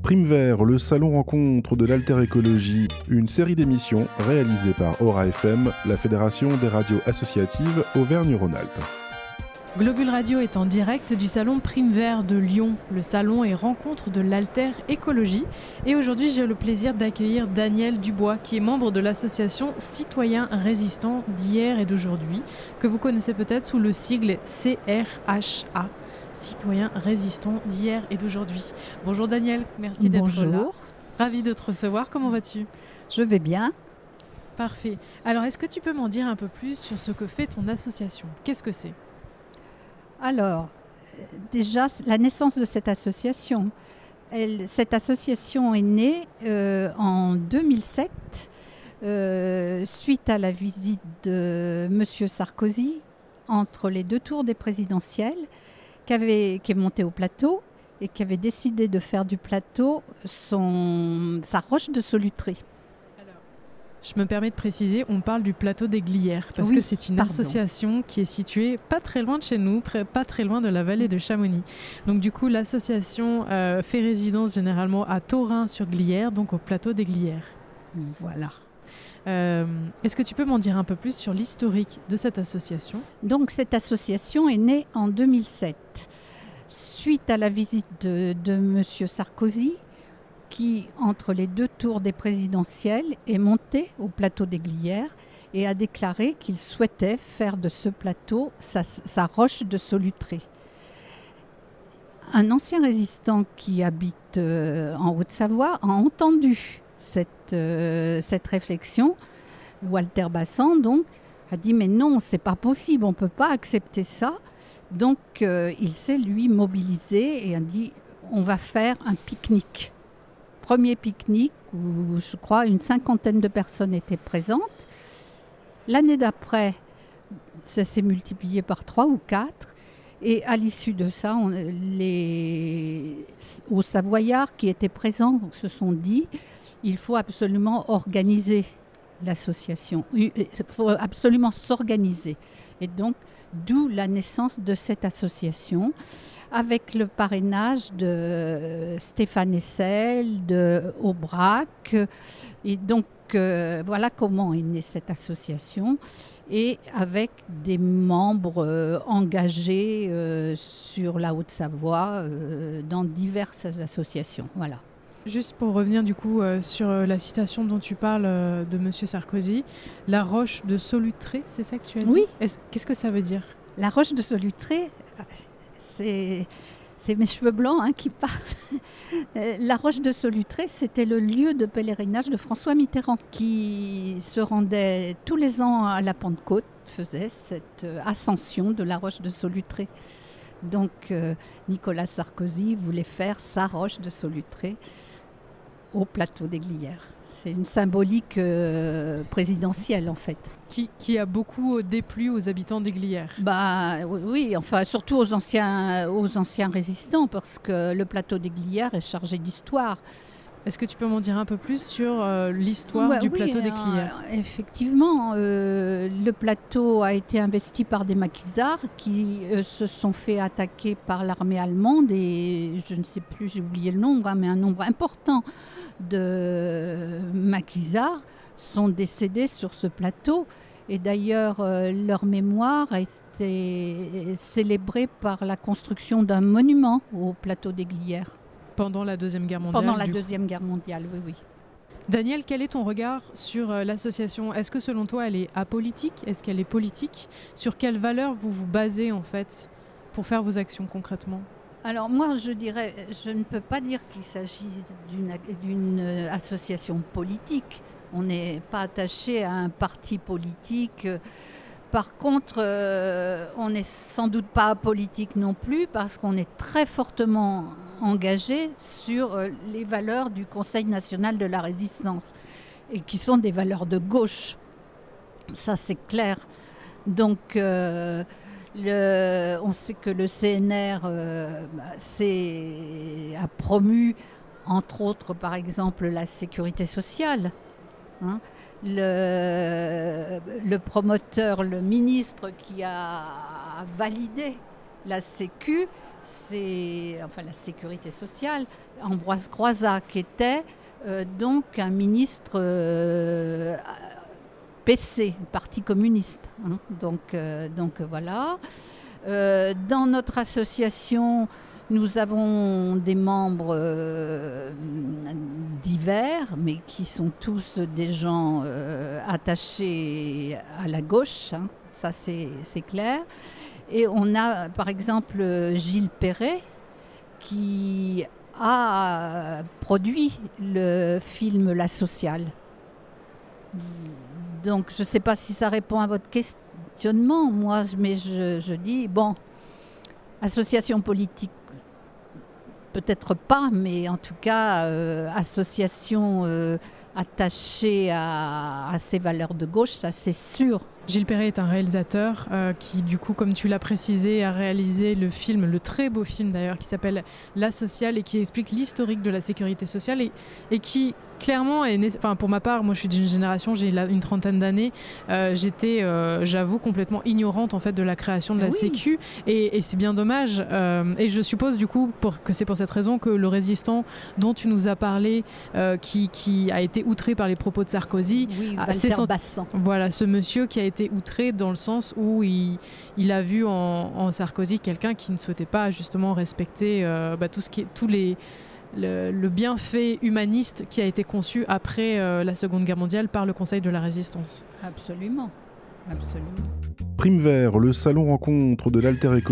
Prime Vert, le salon rencontre de l'alter-écologie, une série d'émissions réalisées par Aura FM, la fédération des radios associatives Auvergne-Rhône-Alpes. Globule Radio est en direct du salon Prime Vert de Lyon, le salon et rencontre de l'alter-écologie. Et aujourd'hui, j'ai le plaisir d'accueillir Daniel Dubois, qui est membre de l'association Citoyens Résistants d'hier et d'aujourd'hui, que vous connaissez peut-être sous le sigle CRHA. Citoyens Résistants d'hier et d'aujourd'hui. Bonjour Daniel, merci d'être là. Bonjour. Ravi de te recevoir, comment vas-tu ? Je vais bien. Parfait. Alors, est-ce que tu peux m'en dire un peu plus sur ce que fait ton association ? Qu'est-ce que c'est ? Alors, déjà, la naissance de cette association. Cette association est née en 2007, suite à la visite de M. Sarkozy entre les deux tours des présidentielles, qui est monté au plateau et qui avait décidé de faire du plateau sa roche de soluterie. Je me permets de préciser, on parle du plateau des Glières, parce oui, que c'est une association qui est située pas très loin de chez nous, pas très loin de la vallée de Chamonix. Donc du coup, l'association fait résidence généralement à Thorin-sur-Glières, donc au plateau des Glières. Voilà. Est-ce que tu peux m'en dire un peu plus sur l'historique de cette association ? Donc cette association est née en 2007, suite à la visite de M. Sarkozy, qui, entre les deux tours des présidentielles, est monté au plateau des Glières et a déclaré qu'il souhaitait faire de ce plateau sa roche de soluterie. Un ancien résistant qui habite en Haute-Savoie a entendu cette réflexion. Walter Bassan, donc, a dit « mais non, c'est pas possible, on ne peut pas accepter ça ». Donc, il s'est, lui, mobilisé et a dit « on va faire un pique-nique ». Premier pique-nique où, je crois, une 50aine de personnes étaient présentes. L'année d'après, ça s'est multiplié par 3 ou 4. Et à l'issue de ça, aux Savoyards qui étaient présents se sont dit il faut absolument organiser l'association. Il faut absolument s'organiser. Et donc, d'où la naissance de cette association, avec le parrainage de Stéphane Hessel, de Aubrac. Et donc, voilà comment est née cette association. Et avec des membres engagés sur la Haute-Savoie dans diverses associations. Voilà. Juste pour revenir du coup sur la citation dont tu parles de M. Sarkozy, la roche de soluterie, c'est ça que tu as dit ? Oui. Qu'est-ce que ça veut dire ? La roche de soluterie, c'est mes cheveux blancs qui parlent. La roche de soluterie, c'était le lieu de pèlerinage de François Mitterrand, qui se rendait tous les ans à la Pentecôte, faisait cette ascension de la roche de soluterie. Donc Nicolas Sarkozy voulait faire sa roche de soluterie au plateau des Glières. C'est une symbolique présidentielle en fait. Qui a beaucoup déplu aux habitants des Glières. Oui, enfin surtout aux anciens résistants, parce que le plateau des Glières est chargé d'histoire. Est-ce que tu peux m'en dire un peu plus sur l'histoire du plateau des Glières ? Effectivement, le plateau a été investi par des maquisards qui se sont fait attaquer par l'armée allemande et je ne sais plus, j'ai oublié le nombre, mais un nombre important de maquisards sont décédés sur ce plateau. Et d'ailleurs, leur mémoire a été célébrée par la construction d'un monument au plateau des Glières. Pendant la Deuxième Guerre mondiale. Pendant la Deuxième Guerre mondiale, oui. Daniel, quel est ton regard sur l'association ? Est-ce que selon toi, elle est apolitique ? Est-ce qu'elle est politique ? Sur quelles valeurs vous vous basez en fait pour faire vos actions concrètement ? Alors moi, je dirais, je ne peux pas dire qu'il s'agisse d'une association politique. On n'est pas attaché à un parti politique. Par contre, on n'est sans doute pas apolitique non plus parce qu'on est très fortement engagé sur les valeurs du Conseil national de la résistance et qui sont des valeurs de gauche. Ça, c'est clair. Donc, on sait que le CNR a promu, entre autres, par exemple, la sécurité sociale. Le promoteur, le ministre qui a validé la Sécu, enfin la sécurité sociale, Ambroise Croizat, qui était donc un ministre PC, Parti communiste. Hein. Donc voilà. Dans notre association, nous avons des membres divers, mais qui sont tous des gens attachés à la gauche, hein. Ça c'est clair. Et on a par exemple Gilles Perret, qui a produit le film La Sociale. Donc je ne sais pas si ça répond à votre questionnement, mais je dis, bon, association politique, peut-être pas, mais en tout cas, association attachée à ces valeurs de gauche, ça c'est sûr. Gilles Perret est un réalisateur qui, du coup, comme tu l'as précisé, a réalisé le film, le très beau film d'ailleurs, qui s'appelle La Sociale et qui explique l'historique de la sécurité sociale et qui, clairement, pour ma part, moi je suis d'une génération, j'ai une trentaine d'années, j'étais, j'avoue, complètement ignorante en fait de la création de la Sécu et c'est bien dommage. Et je suppose du coup que c'est pour cette raison que le résistant dont tu nous as parlé, qui a été outré par les propos de Sarkozy, Walter Bassan. Voilà, ce monsieur qui a été outré dans le sens où il a vu en Sarkozy quelqu'un qui ne souhaitait pas justement respecter le bienfait humaniste qui a été conçu après la Seconde Guerre mondiale par le Conseil de la Résistance. Absolument. Absolument. Prime Vert, le salon rencontre de l'alter écologie.